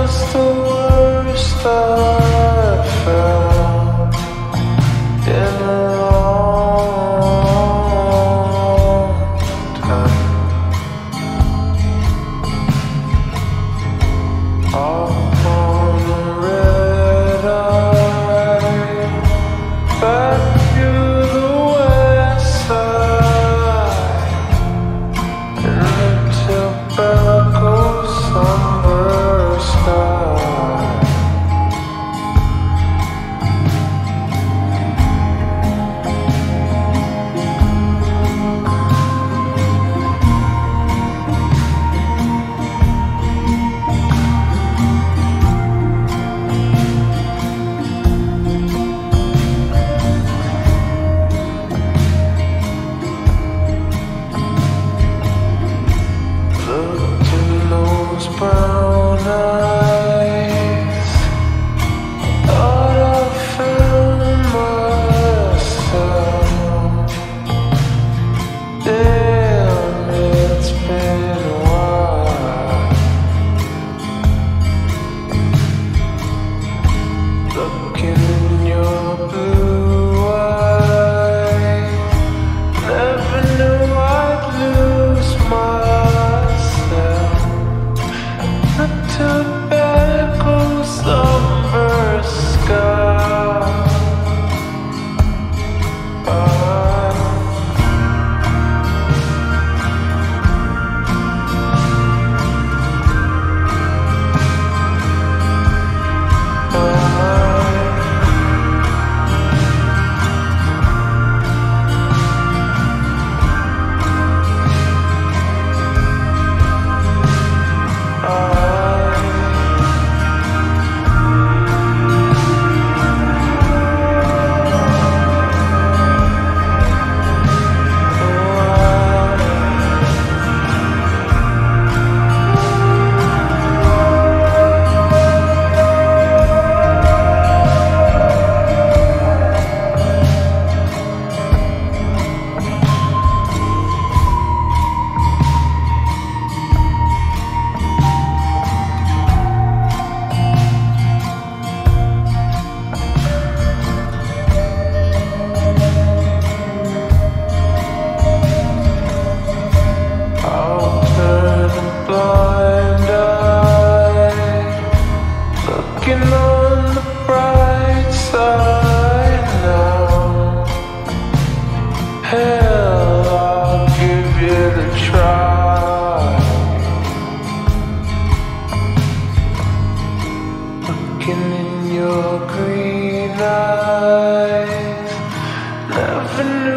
was the worst I felt in a long time. Up on the red eye, back to the west side, in the tobacco Sunburst sky. Looked in those brown eyes, thought I found myself. Damn, it's been a while. Looking in your blue eyes, never knew I'd lose myself. The tobacco Sunburst sky. I'll turn a blind eye, looking on the bright side now. Hell, I'll give it a try. Looking in your green eyes, never knew